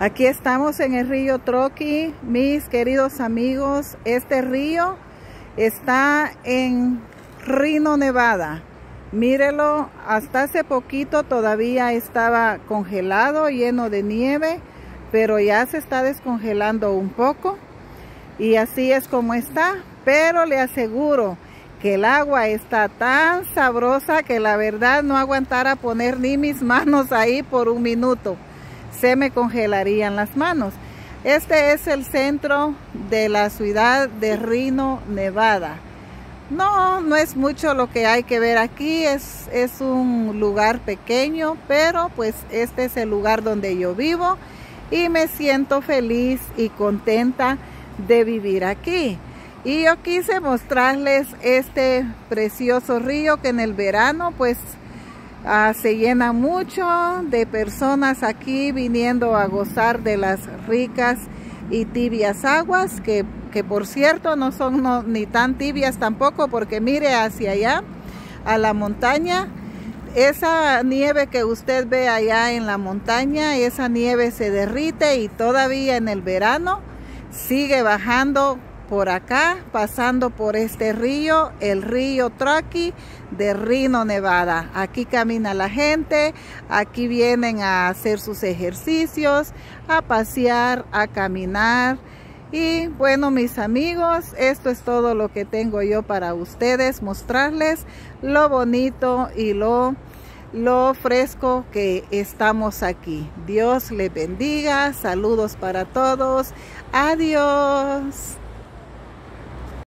Aquí estamos en el río Truckee, mis queridos amigos. Este río está en Reno, Nevada. Mírelo, hasta hace poquito todavía estaba congelado, lleno de nieve, pero ya se está descongelando un poco. Y así es como está, pero le aseguro que el agua está tan sabrosa que la verdad no aguantara poner ni mis manos ahí por un minuto. Se me congelarían las manos. Este es el centro de la ciudad de Reno, Nevada. No es mucho lo que hay que ver aquí, es un lugar pequeño, pero pues este es el lugar donde yo vivo y me siento feliz y contenta de vivir aquí. Y yo quise mostrarles este precioso río que en el verano pues se llena mucho de personas aquí viniendo a gozar de las ricas y tibias aguas, que por cierto no son ni tan tibias tampoco, porque mire hacia allá a la montaña, esa nieve que usted ve allá en la montaña, esa nieve se derrite y todavía en el verano sigue bajando por acá, pasando por este río, el río Truckee de Reno, Nevada. Aquí camina la gente, aquí vienen a hacer sus ejercicios, a pasear, a caminar. Y bueno, mis amigos, esto es todo lo que tengo yo para ustedes, mostrarles lo bonito y lo fresco que estamos aquí. Dios les bendiga, saludos para todos, adiós.